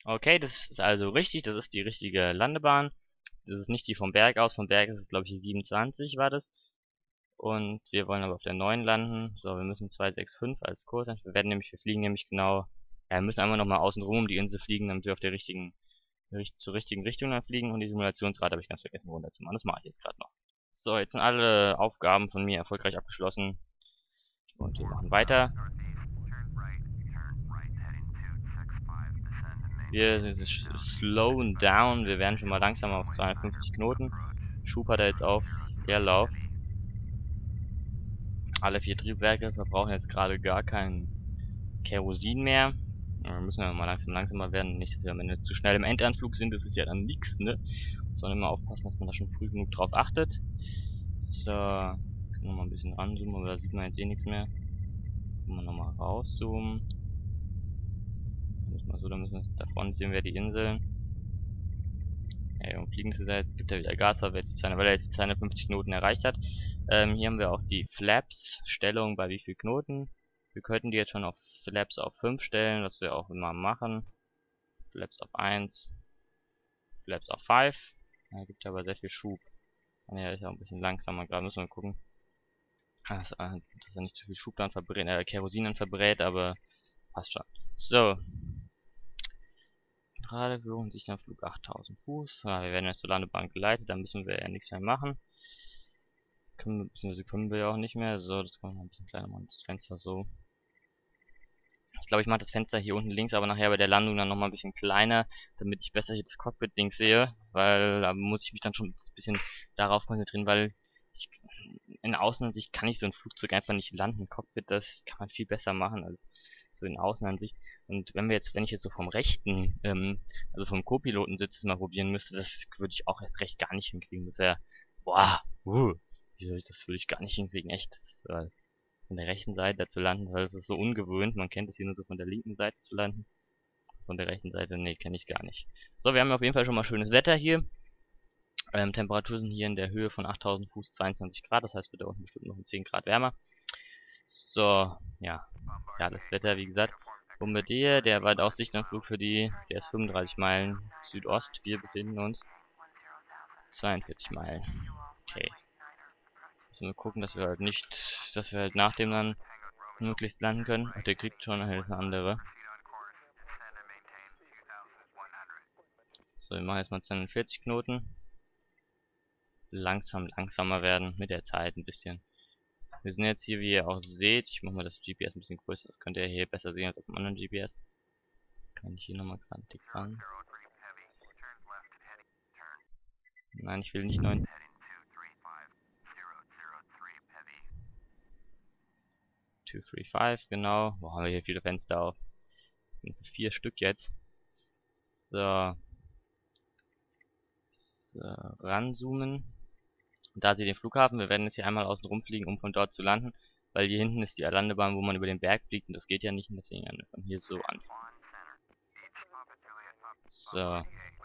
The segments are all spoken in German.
Okay, das ist also richtig, das ist die richtige Landebahn. Das ist nicht die vom Berg aus. Vom Berg ist es, glaube ich, die 27 war das. Und wir wollen aber auf der 9 landen. So, wir müssen 265 als Kurs. Wir fliegen nämlich genau, ja, wir müssen einmal nochmal außen rum um die Insel fliegen, damit wir auf der zur richtigen Richtung dann fliegen. Und die Simulationsrate habe ich ganz vergessen runterzumachen. Das mache ich jetzt gerade noch. So, jetzt sind alle Aufgaben von mir erfolgreich abgeschlossen. Und wir machen weiter. Wir slowen down. Wir werden schon mal langsamer auf 250 Knoten. Schub hat er jetzt auf Leerlauf. Alle 4 Triebwerke verbrauchen jetzt gerade gar kein Kerosin mehr. Wir müssen ja mal langsamer werden. Nicht, dass wir am Ende zu schnell im Endanflug sind. Das ist ja dann nichts, ne? Sondern immer aufpassen, dass man da schon früh genug drauf achtet. So. Können wir mal ein bisschen ranzoomen, aber da sieht man jetzt eh nichts mehr. Können wir nochmal rauszoomen. Da müssen wir da vorne sehen wir die Inseln. Ja, und fliegen sie jetzt, gibt er wieder Gas, weil er jetzt die 250 Knoten erreicht hat. Hier haben wir auch die Flaps, Stellung bei wie viel Knoten. Wir könnten die jetzt schon auf Flaps auf 5 stellen, was wir auch immer machen. Flaps auf 1, Flaps auf 5. Da gibt aber sehr viel Schub. Ja, ist auch ein bisschen langsamer, gerade müssen wir gucken, dass er nicht zu viel Schub dann verbrät, Kerosin dann verbrät, aber passt schon. So. Gerade führen sich am Flug 8000 Fuß. Ja, wir werden jetzt zur Landebahn geleitet, da müssen wir ja nichts mehr machen. Beziehungsweise können wir ja auch nicht mehr. So, das kommt noch ein bisschen kleiner machen, das Fenster so. Ich glaube, ich mache das Fenster hier unten links, aber nachher bei der Landung dann nochmal ein bisschen kleiner, damit ich besser hier das Cockpit-Ding sehe, weil da muss ich mich dann schon ein bisschen darauf konzentrieren, weil in Außenansicht kann ich so ein Flugzeug einfach nicht landen. Cockpit, das kann man viel besser machen als so in Außenansicht. Und wenn ich jetzt so vom rechten, also vom Co-Piloten-Sitz mal probieren müsste, das würde ich auch erst recht gar nicht hinkriegen. Das wäre, boah, das würde ich gar nicht hinkriegen, echt. Von der rechten Seite zu landen, weil das ist so ungewöhnt. Man kennt es hier nur so von der linken Seite zu landen. Von der rechten Seite, nee, kenne ich gar nicht. So, wir haben auf jeden Fall schon mal schönes Wetter hier. Temperaturen sind hier in der Höhe von 8000 Fuß 22 Grad, das heißt, wird da unten bestimmt noch um 10 Grad wärmer. So, ja, das Wetter, wie gesagt. Bombardier, der Weitaussichtanflug für der ist 35 Meilen Südost, wir befinden uns 42 Meilen. Okay. Müssen wir gucken, dass wir halt nach dem dann möglichst landen können. Ach, der kriegt schon halt eine andere. So, wir machen jetzt mal 42 Knoten. Langsamer werden mit der Zeit ein bisschen. Wir sind jetzt hier, wie ihr auch seht, ich mache mal das GPS ein bisschen größer, das könnt ihr hier besser sehen als auf dem anderen GPS. Kann ich hier nochmal gerade dick ran. Nein, ich will nicht 9. 235, genau. Boah, haben wir hier viele Fenster auf. Das sind 4 Stück jetzt. So. Ranzoomen. Und da seht ihr den Flughafen. Wir werden jetzt hier einmal außen rumfliegen, um von dort zu landen. Weil hier hinten ist die Landebahn, wo man über den Berg fliegt. Und das geht ja nicht. Und deswegen von hier so anfangen. So.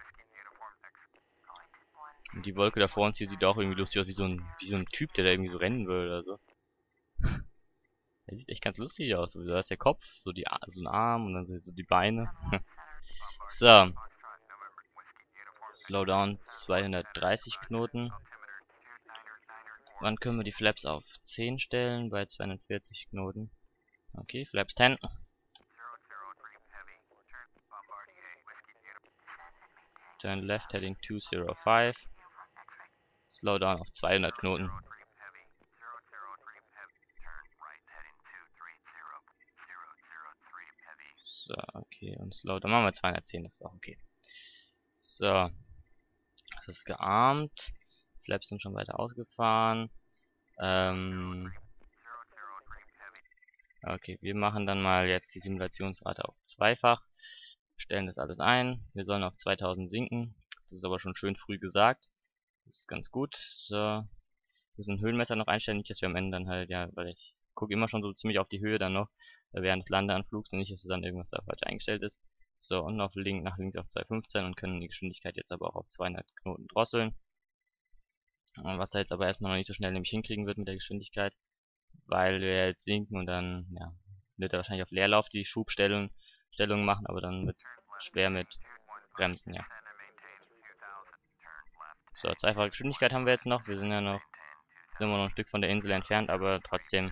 Und die Wolke da vor uns hier sieht auch irgendwie lustig aus, wie so ein Typ, der da irgendwie so rennen will oder so. Der sieht echt ganz lustig aus. Da ist der Kopf, so ein Arm und dann so die Beine. So. Slowdown 230 Knoten. Wann können wir die Flaps auf 10 stellen? Bei 240 Knoten. Okay, Flaps 10. Turn left heading 205. Slowdown auf 200 Knoten. So, okay, und Slowdown machen wir 210, das ist auch okay. So. Das ist gearmt. Flaps sind schon weiter ausgefahren. Okay, wir machen dann mal jetzt die Simulationsrate auf zweifach. Stellen das alles ein. Wir sollen auf 2000 sinken. Das ist aber schon schön früh gesagt. Das ist ganz gut. So. Wir müssen Höhenmesser noch einstellen, nicht dass wir am Ende dann halt, ja, weil ich gucke immer schon so ziemlich auf die Höhe dann noch, während des Landeanflugs und nicht, dass dann irgendwas da falsch eingestellt ist. So, und nach links auf 215 und können die Geschwindigkeit jetzt aber auch auf 200 Knoten drosseln. Was er jetzt aber erstmal noch nicht so schnell nämlich hinkriegen wird mit der Geschwindigkeit, weil wir jetzt sinken und dann, ja, wird er wahrscheinlich auf Leerlauf die Schubstellung machen, aber dann wird schwer mit Bremsen, ja. So, zweifache Geschwindigkeit haben wir jetzt noch. Wir sind ja noch ein Stück von der Insel entfernt, aber trotzdem.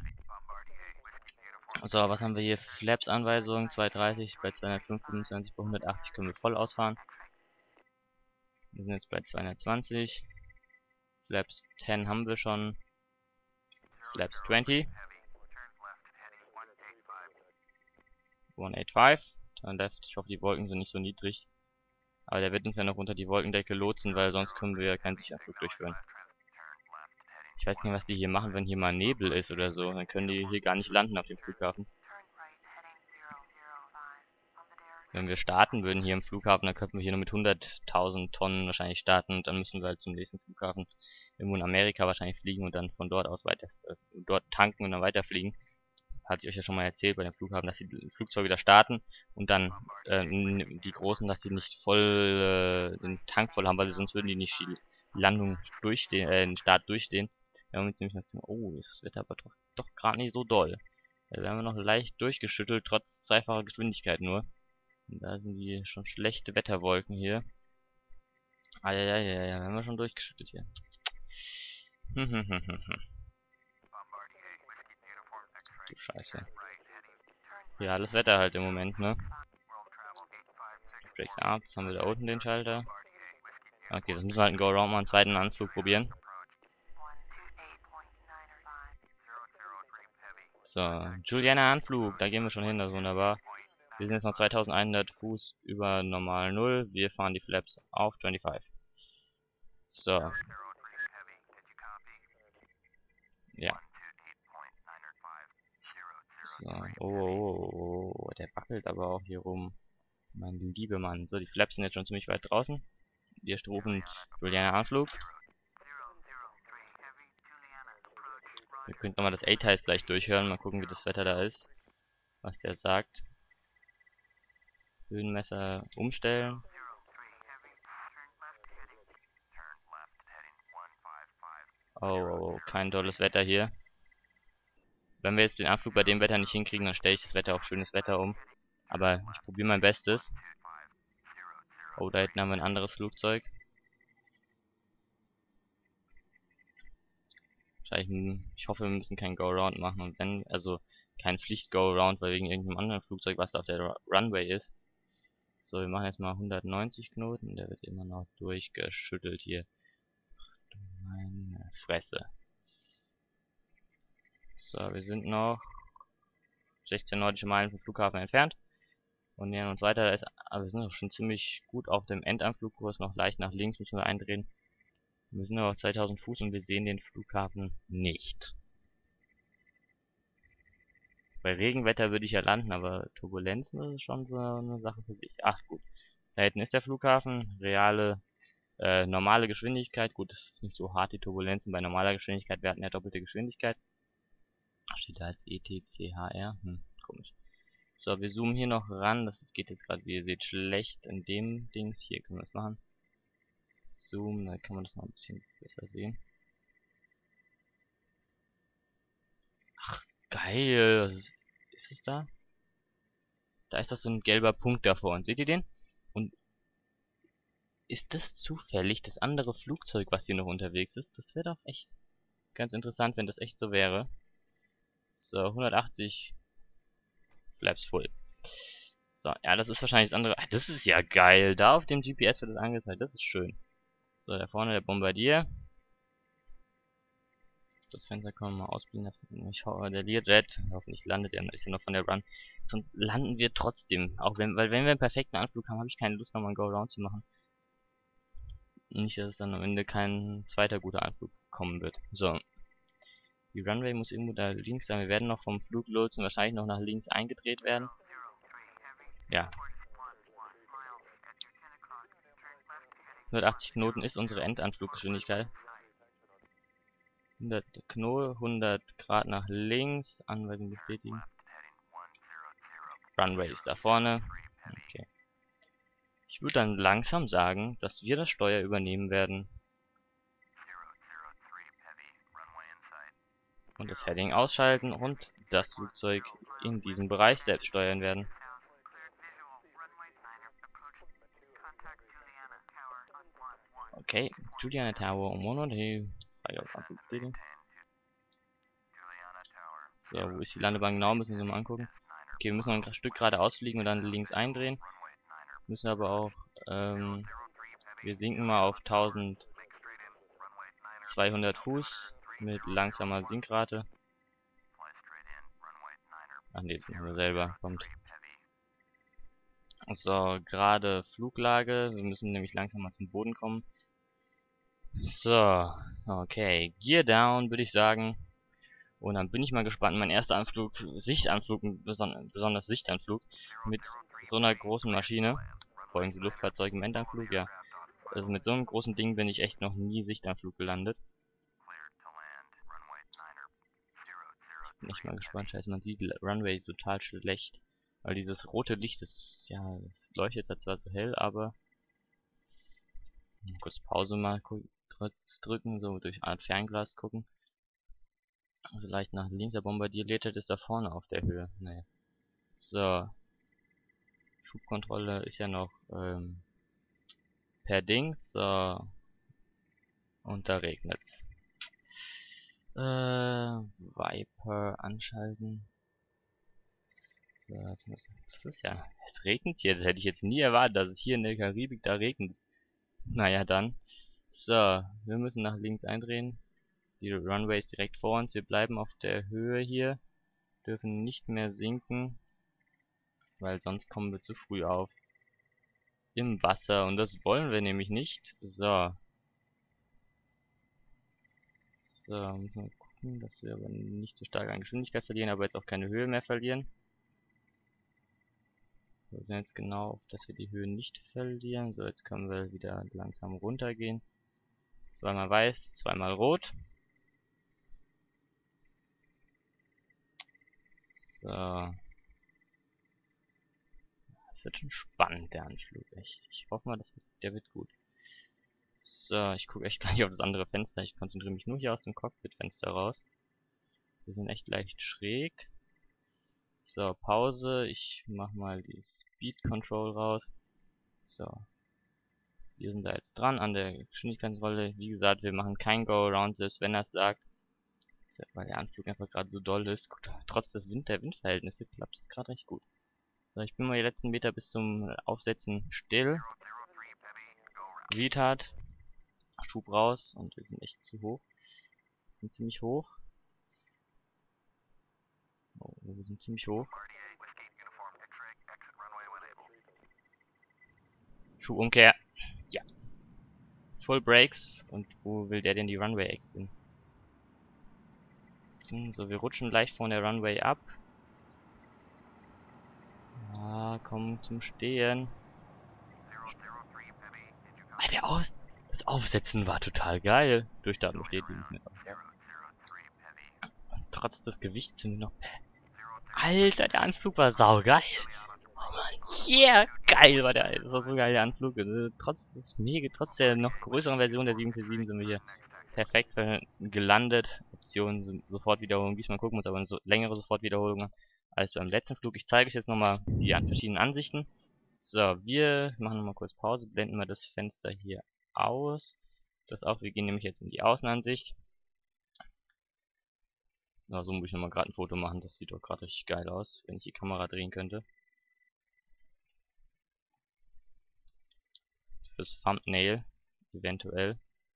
So, was haben wir hier? Flaps-Anweisung 230 bei 205, 25 bei 180 können wir voll ausfahren. Wir sind jetzt bei 220. Flaps 10 haben wir schon. Flaps 20. 185. Turn left. Ich hoffe, die Wolken sind nicht so niedrig. Aber der wird uns ja noch unter die Wolkendecke lotsen, weil sonst können wir ja keinen Sicherheitsflug durchführen. Ich weiß nicht, was die hier machen, wenn hier mal Nebel ist oder so. Dann können die hier gar nicht landen auf dem Flughafen. Wenn wir starten würden hier im Flughafen, dann könnten wir hier nur mit 100.000 Tonnen wahrscheinlich starten. Und dann müssen wir halt zum nächsten Flughafen irgendwo in Amerika wahrscheinlich fliegen und dann von dort aus dort tanken und dann weiterfliegen. Hatte ich euch ja schon mal erzählt bei dem Flughafen, dass die Flugzeuge da starten und dann die großen, dass die nicht voll den Tank voll haben, weil sonst würden die nicht die Landung durchstehen, den Start durchstehen. Wir haben jetzt nämlich noch, oh, ist das Wetter aber doch gerade nicht so doll. Da werden wir noch leicht durchgeschüttelt, trotz zweifacher Geschwindigkeit nur. Und da sind die schon schlechte Wetterwolken hier. Ah ja, werden wir schon durchgeschüttelt hier. Du Scheiße. Ja, alles Wetter halt im Moment, ne? Brakes ab, jetzt haben wir da unten den Schalter. Okay, das müssen wir halt einen Go-Around mal einen zweiten Anflug probieren. So, Juliana Anflug, da gehen wir schon hin, das ist wunderbar. Wir sind jetzt noch 2100 Fuß über normal 0. Wir fahren die Flaps auf 25. So. Ja. So. Oh, der wackelt aber auch hier rum. Mein lieber Mann. So, die Flaps sind jetzt schon ziemlich weit draußen. Wir rufen Juliana Anflug. Wir können nochmal das A-Teils gleich durchhören. Mal gucken, wie das Wetter da ist. Was der sagt. Höhenmesser umstellen. Oh, kein tolles Wetter hier. Wenn wir jetzt den Anflug bei dem Wetter nicht hinkriegen, dann stelle ich das Wetter auf schönes Wetter um. Aber ich probiere mein Bestes. Oh, da hinten haben wir ein anderes Flugzeug. Wahrscheinlich, ich hoffe, wir müssen kein Go-Around machen. Und wenn, also kein Pflicht-Go-Around, weil wegen irgendeinem anderen Flugzeug, was da auf der Runway ist. So, wir machen jetzt mal 190 Knoten. Der wird immer noch durchgeschüttelt hier. Ach, meine Fresse. So, wir sind noch 16 nautische Meilen vom Flughafen entfernt. Und nähern uns weiter. Aber wir sind auch schon ziemlich gut auf dem Endanflugkurs. Noch leicht nach links müssen wir eindrehen. Wir sind aber auf 2000 Fuß und wir sehen den Flughafen nicht. Bei Regenwetter würde ich ja landen, aber Turbulenzen ist schon so eine Sache für sich. Ach gut. Da hinten ist der Flughafen. Reale, normale Geschwindigkeit. Gut, das ist nicht so hart, die Turbulenzen. Bei normaler Geschwindigkeit, wir hatten ja doppelte Geschwindigkeit. Steht da als ETCHR? Komisch. So, wir zoomen hier noch ran. Das geht jetzt gerade, wie ihr seht, schlecht in dem Dings. Hier können wir das machen. Zoom, dann kann man das noch ein bisschen besser sehen. Ach, geil. Was ist es da? Da ist das so ein gelber Punkt davor. Und seht ihr den? Und ist das zufällig das andere Flugzeug, was hier noch unterwegs ist? Das wäre doch echt ganz interessant, wenn das echt so wäre. So, 180 Flaps voll. So, ja, das ist wahrscheinlich das andere. Ach, das ist ja geil. Da auf dem GPS wird das angezeigt. Das ist schön. So, da vorne der Bombardier. Das Fenster kann man mal ausblenden. Ich hoffe, der Learjet, hoffentlich landet er, ist ja noch von der Run. Sonst landen wir trotzdem. Auch wenn, weil wenn wir einen perfekten Anflug haben, habe ich keine Lust, nochmal einen Go-Around zu machen. Nicht, dass es dann am Ende kein zweiter guter Anflug kommen wird. So. Die Runway muss irgendwo da links sein. Wir werden noch vom Fluglotsen wahrscheinlich noch nach links eingedreht werden. Ja. 180 Knoten ist unsere Endanfluggeschwindigkeit. 100 Knoten, 100 Grad nach links. Anweisung bestätigen. Runway ist da vorne. Okay. Ich würde dann langsam sagen, dass wir das Steuer übernehmen werden. Und das Heading ausschalten und das Flugzeug in diesem Bereich selbst steuern werden. Okay, Juliana Tower um 100. Hey, so, wo ist die Landebahn genau? Müssen wir uns mal angucken. Okay, wir müssen noch ein Stück geradeaus fliegen und dann links eindrehen. Müssen aber auch, wir sinken mal auf 1200 Fuß mit langsamer Sinkrate. Ach ne, das machen wir selber. Kommt. So, gerade Fluglage. Wir müssen nämlich langsam mal zum Boden kommen. So, okay. Gear down, würde ich sagen. Und dann bin ich mal gespannt. Mein erster Anflug, Sichtanflug, besonders Sichtanflug mit so einer großen Maschine. Folgen Sie Luftfahrzeugen im Endanflug, ja. Also mit so einem großen Ding bin ich echt noch nie Sichtanflug gelandet. Bin echt mal gespannt. Scheiße, man sieht Runway total schlecht. Weil dieses rote Licht ist, ja, es leuchtet zwar so hell, aber kurz Pause mal kurz drücken, so durch Art Fernglas gucken. Vielleicht nach links, der Bombardierleiter ist da vorne auf der Höhe. Naja. So. Schubkontrolle ist ja noch per Ding. So. Und da regnet's. Viper anschalten. So, das ist ja. Es regnet hier. Das hätte ich jetzt nie erwartet, dass es hier in der Karibik da regnet. Naja, dann. So, wir müssen nach links eindrehen. Die Runway ist direkt vor uns. Wir bleiben auf der Höhe hier. Dürfen nicht mehr sinken. Weil sonst kommen wir zu früh auf. Im Wasser. Und das wollen wir nämlich nicht. So. So, müssen wir gucken, dass wir aber nicht so stark an Geschwindigkeit verlieren, aber jetzt auch keine Höhe mehr verlieren. So, wir sind jetzt genau auf, dass wir die Höhe nicht verlieren. So, jetzt können wir wieder langsam runtergehen. Zweimal weiß, zweimal rot. So. Das wird schon spannend, der Anflug. Echt. Ich hoffe mal, der wird gut. So, ich gucke echt gleich auf das andere Fenster. Ich konzentriere mich nur hier aus dem Cockpit-Fenster raus. Wir sind echt leicht schräg. So, Pause. Ich mach mal die Speed Control raus. So. Wir sind da jetzt dran an der Geschwindigkeitsrolle. Wie gesagt, wir machen kein Go-Around, selbst wenn er es sagt. Weil der Anflug einfach gerade so doll ist. Gut, trotz des der Windverhältnisse klappt es gerade recht gut. So, ich bin mal die letzten Meter bis zum Aufsetzen still. Retard. Schub raus und wir sind echt zu hoch. Wir sind ziemlich hoch. Oh, wir sind ziemlich hoch. Schubumkehr. Ja. Full Brakes. Und wo will der denn die Runway exen? So, wir rutschen leicht von der Runway ab. Ah, komm zum Stehen. Alter, das Aufsetzen war total geil. Durchstarten steht die nicht mehr drauf. Und trotz des Gewichts sind wir noch. Alter, der Anflug war saugeil. Oh Mann, yeah, geil war der. Das war so geil, der Anflug. Trotz der noch größeren Version der 747 sind wir hier perfekt gelandet. Optionen sind Sofortwiederholung. Diesmal gucken wir uns aber eine längere Sofortwiederholung als beim letzten Flug. Ich zeige euch jetzt nochmal die verschiedenen Ansichten. So, wir machen nochmal kurz Pause, blenden wir das Fenster hier aus. Das auch, wir gehen nämlich jetzt in die Außenansicht. Na, so muss ich nochmal gerade ein Foto machen, das sieht doch gerade richtig geil aus, wenn ich die Kamera drehen könnte. Fürs Thumbnail, eventuell.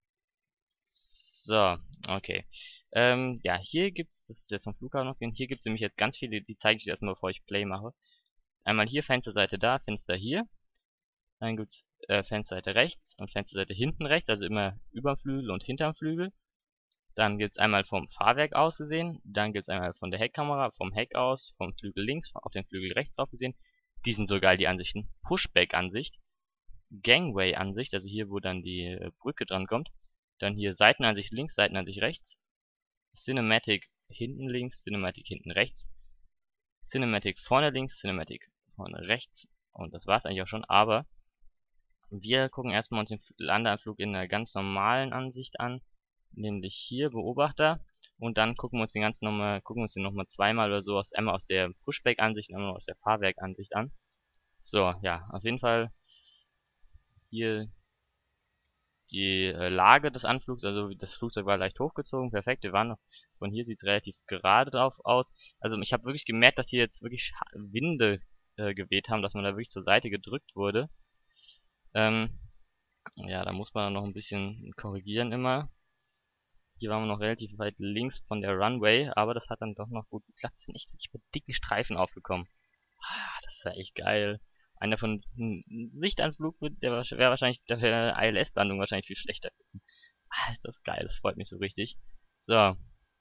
So, okay. Ja, hier gibt's, das ist jetzt vom Flughafen ausgehen, hier gibt's nämlich jetzt ganz viele, die zeige ich erstmal, bevor ich Play mache. Einmal hier Fensterseite da, Fenster hier. Dann gibt's Fensterseite rechts und Fensterseite hinten rechts, also immer über Flügel und hinterm Flügel. Dann gibt es einmal vom Fahrwerk aus gesehen, dann gibt es einmal von der Heckkamera, vom Heck aus, vom Flügel links, auf den Flügel rechts drauf gesehen. Die sind so geil, die Ansichten. Pushback-Ansicht, Gangway-Ansicht, also hier, wo dann die Brücke dran kommt. Dann hier Seitenansicht links, Seitenansicht rechts. Cinematic hinten links, Cinematic hinten rechts. Cinematic vorne links, Cinematic vorne rechts. Und das war's eigentlich auch schon, aber wir gucken erstmal uns den Landeanflug in einer ganz normalen Ansicht an. Nämlich hier Beobachter und dann gucken wir uns den nochmal zweimal oder so einmal aus der Pushback-Ansicht und einmal aus der Fahrwerk-Ansicht an. So, ja, auf jeden Fall hier die Lage des Anflugs, also das Flugzeug war leicht hochgezogen, perfekt, wir waren noch, von hier sieht es relativ gerade drauf aus. Also ich habe wirklich gemerkt, dass hier jetzt wirklich Winde geweht haben, dass man da wirklich zur Seite gedrückt wurde. Ja, da muss man noch ein bisschen korrigieren immer. Hier waren wir noch relativ weit links von der Runway, aber das hat dann doch noch gut geklappt. Es sind echt richtig mit dicken Streifen aufgekommen. Ah, das war echt geil. Einer von Sichtanflug, der wäre wahrscheinlich, der wäre ILS-Landung wahrscheinlich viel schlechter gewesen. Ah, ist das geil, das freut mich so richtig. So, da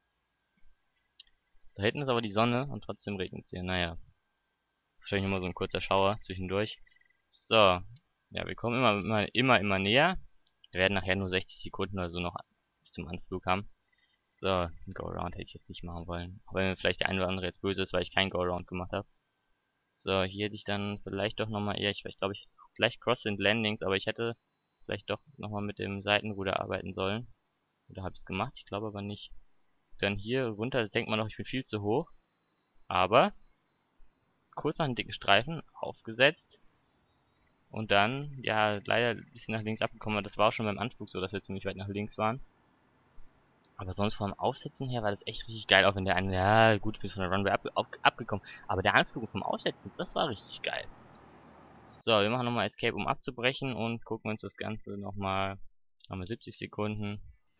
hinten ist aber die Sonne und trotzdem regnet es hier. Naja, wahrscheinlich immer so ein kurzer Schauer zwischendurch. So, ja, wir kommen immer näher. Wir werden nachher nur 60 Sekunden oder so noch bis zum Anflug haben. So, ein Go-Around hätte ich jetzt nicht machen wollen. Auch wenn vielleicht der eine oder andere jetzt böse ist, weil ich kein Go-Around gemacht habe. So, hier hätte ich dann vielleicht doch nochmal eher, ich glaube, ich gleich Cross-Wind Landings, aber ich hätte vielleicht doch nochmal mit dem Seitenruder arbeiten sollen. Oder habe ich es gemacht? Ich glaube aber nicht. Dann hier runter denkt man noch, ich bin viel zu hoch. Aber kurz nach einem dicken Streifen aufgesetzt. Und dann, ja, leider ein bisschen nach links abgekommen. Aber das war auch schon beim Anflug so, dass wir ziemlich weit nach links waren. Aber sonst vom Aufsetzen her war das echt richtig geil, auch wenn der eine, ja gut, bis von der Runway abgekommen. Aber der Anflug vom Aufsetzen, das war richtig geil. So, wir machen nochmal Escape, um abzubrechen und gucken uns das Ganze nochmal, haben wir 70 Sekunden.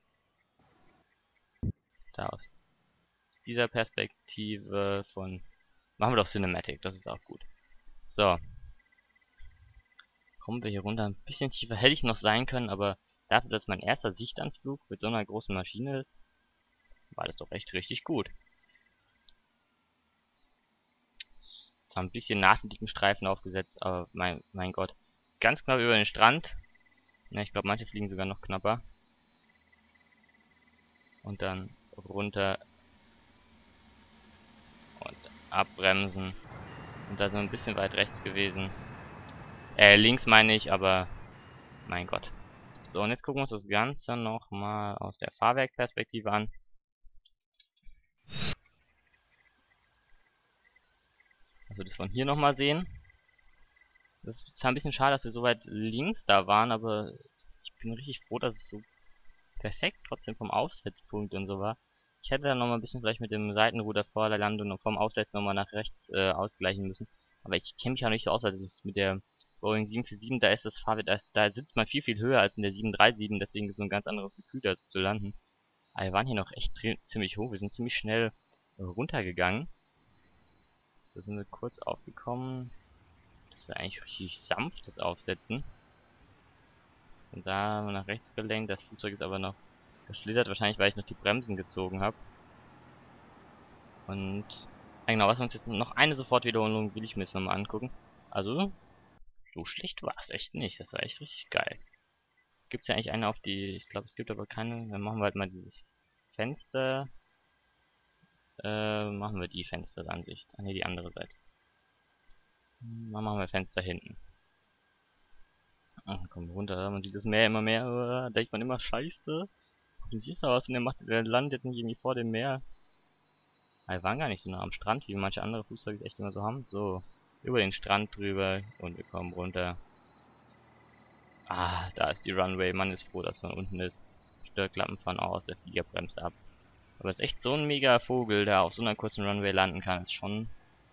Da aus dieser Perspektive von, machen wir doch Cinematic, das ist auch gut. So, kommen wir hier runter, ein bisschen tiefer hätte ich noch sein können, aber dafür, dass mein erster Sichtanflug mit so einer großen Maschine ist, war das doch echt richtig gut. Zwar ein bisschen nach den dicken Streifen aufgesetzt, aber mein Gott. Ganz knapp über den Strand. Ja, ich glaube, manche fliegen sogar noch knapper. Und dann runter. Und abbremsen. Und da so ein bisschen weit rechts gewesen. Links meine ich, aber mein Gott. So, und jetzt gucken wir uns das Ganze nochmal aus der Fahrwerkperspektive an. Also das von hier nochmal sehen. Das ist zwar ein bisschen schade, dass wir so weit links da waren, aber ich bin richtig froh, dass es so perfekt trotzdem vom Aufsetzpunkt und so war. Ich hätte dann nochmal ein bisschen vielleicht mit dem Seitenruder vor der Landung und vom Aufsetzen nochmal nach rechts ausgleichen müssen. Aber ich kenne mich auch nicht so aus, also das ist mit der Boeing 747, da ist das Fahrwerk, da sitzt man viel höher als in der 737, deswegen ist so ein ganz anderes Gefühl, da zu landen. Aber wir waren hier noch echt ziemlich hoch, wir sind ziemlich schnell runtergegangen. Da sind wir kurz aufgekommen. Das war eigentlich richtig sanftes Aufsetzen. Und da haben wir nach rechts gelenkt, das Flugzeug ist aber noch geschlittert, wahrscheinlich weil ich noch die Bremsen gezogen habe. Und genau, was wir uns jetzt noch eine Sofortwiederholung will ich mir jetzt nochmal angucken. Also, so schlecht war es echt nicht. Das war echt richtig geil. Gibt es ja eigentlich eine auf die, ich glaube es gibt aber keine, dann machen wir halt mal dieses Fenster. Machen wir die Fensteransicht. Ah ne, die andere Seite. Dann machen wir Fenster hinten. Ach, komm runter, man sieht das Meer immer mehr, denkt man immer, scheiße. Wie sieht es aus? Und der landet nicht irgendwie vor dem Meer. Aber wir waren gar nicht so nah am Strand, wie manche andere Flugzeuge es echt immer so haben. So, über den Strand drüber und wir kommen runter. Ah, da ist die Runway. Man ist froh, dass man unten ist. Störklappen fahren aus, der Flieger bremst ab. Aber es ist echt so ein mega Vogel, der auf so einer kurzen Runway landen kann. Ist schon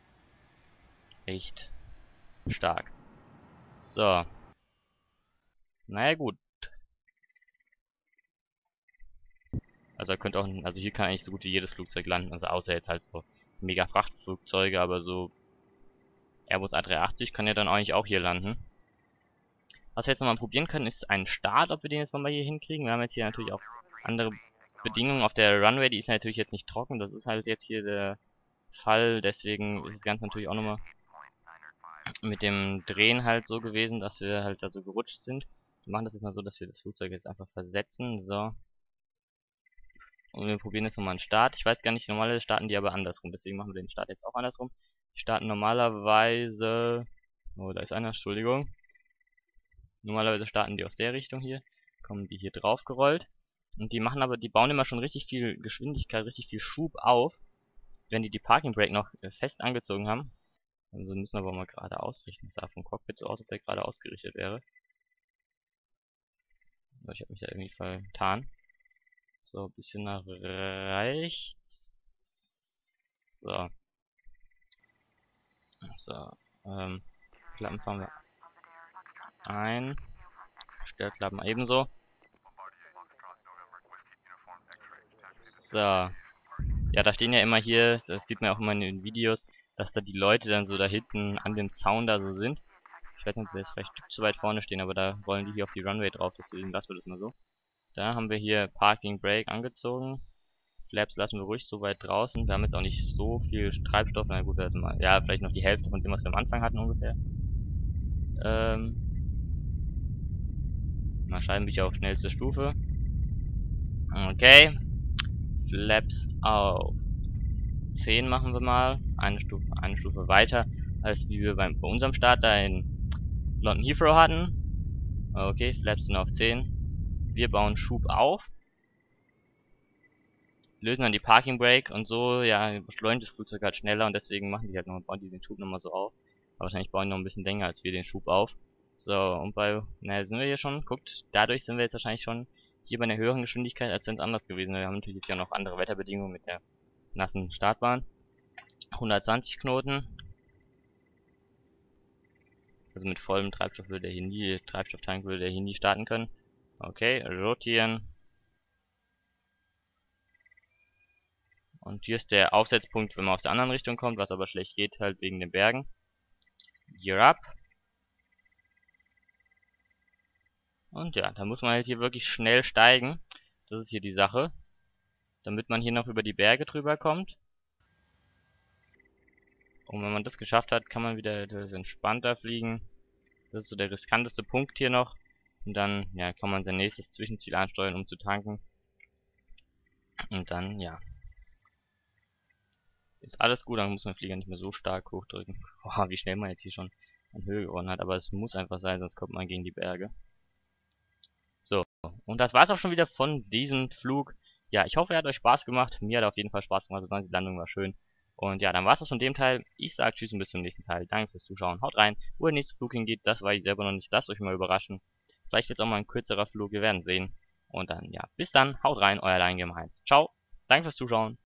echt stark. So. Naja, gut. Also er könnte auch, also hier kann eigentlich so gut wie jedes Flugzeug landen, also außer jetzt halt so mega Frachtflugzeuge, aber so Airbus A380 kann ja dann eigentlich auch hier landen. Was wir jetzt nochmal probieren können, ist ein Start, ob wir den jetzt nochmal hier hinkriegen. Wir haben jetzt hier natürlich auch andere Bedingungen auf der Runway, die ist natürlich jetzt nicht trocken, das ist halt jetzt hier der Fall, deswegen ist das Ganze natürlich auch nochmal mit dem Drehen halt so gewesen, dass wir halt da so gerutscht sind. Wir machen das jetzt mal so, dass wir das Flugzeug jetzt einfach versetzen, so. Und wir probieren jetzt nochmal einen Start. Ich weiß gar nicht, normalerweise starten die aber andersrum, deswegen machen wir den Start jetzt auch andersrum. Die starten normalerweise, oh, da ist einer, Entschuldigung. Normalerweise starten die aus der Richtung hier, kommen die hier drauf gerollt. Und die machen aber, die bauen immer schon richtig viel Geschwindigkeit, richtig viel Schub auf, wenn die Parking Brake noch fest angezogen haben. Also müssen wir aber mal gerade ausrichten. Das sah vom Cockpit so aus, als ob der gerade ausgerichtet wäre. So, ich habe mich da irgendwie vertan. So, ein bisschen nach rechts. So. So. Klappen fahren wir ein. Stellklappen ebenso. So. Ja, da stehen ja immer hier, das sieht man auch immer in den Videos, dass da die Leute dann so da hinten an dem Zaun da so sind. Ich weiß nicht, ob wir jetzt vielleicht ein Stück zu weit vorne stehen, aber da wollen die hier auf die Runway drauf, deswegen lassen wir das mal so. Da haben wir hier Parking Brake angezogen. Flaps lassen wir ruhig so weit draußen. Wir haben jetzt auch nicht so viel Treibstoff. Na gut, wir hatten mal, ja, vielleicht noch die Hälfte von dem, was wir am Anfang hatten ungefähr. Mal Scheibenwischer auf schnellste Stufe. Okay. Flaps auf 10 machen wir mal. Eine Stufe weiter, als wie wir bei unserem Start da in London Heathrow hatten. Okay, Flaps sind auf 10. Wir bauen Schub auf. Lösen dann die Parking Brake und so, ja, beschleunigt das Flugzeug halt schneller und deswegen machen die halt nochmal, bauen die den Schub nochmal so auf. Aber wahrscheinlich bauen die noch ein bisschen länger als wir den Schub auf. So, und naja, sind wir hier schon, guckt, dadurch sind wir jetzt wahrscheinlich schon hier bei einer höheren Geschwindigkeit, als wenn es anders gewesen wäre. Wir haben natürlich jetzt ja noch andere Wetterbedingungen mit der nassen Startbahn. 120 Knoten. Also mit vollem Treibstoff würde der hier nie, Treibstofftank würde der hier nie starten können. Okay, rotieren. Und hier ist der Aufsetzpunkt, wenn man aus der anderen Richtung kommt, was aber schlecht geht, halt wegen den Bergen. Gear up. Und ja, da muss man halt hier wirklich schnell steigen. Das ist hier die Sache. Damit man hier noch über die Berge drüber kommt. Und wenn man das geschafft hat, kann man wieder etwas entspannter fliegen. Das ist so der riskanteste Punkt hier noch. Und dann, ja, kann man sein nächstes Zwischenziel ansteuern, um zu tanken. Und dann, ja. Ist alles gut, dann muss man den Flieger nicht mehr so stark hochdrücken. Boah, wie schnell man jetzt hier schon an Höhe gewonnen hat. Aber es muss einfach sein, sonst kommt man gegen die Berge. So, und das war's auch schon wieder von diesem Flug. Ja, ich hoffe, er hat euch Spaß gemacht. Mir hat er auf jeden Fall Spaß gemacht. Die Landung war schön. Und ja, dann war's das von dem Teil. Ich sag Tschüss und bis zum nächsten Teil. Danke fürs Zuschauen. Haut rein. Wo der nächste Flug hingeht, das weiß ich selber noch nicht. Lasst euch mal überraschen. Vielleicht wird's auch mal ein kürzerer Flug. Wir werden sehen. Und dann, ja, bis dann. Haut rein. Euer Alleingeheim Heinz. Ciao. Danke fürs Zuschauen.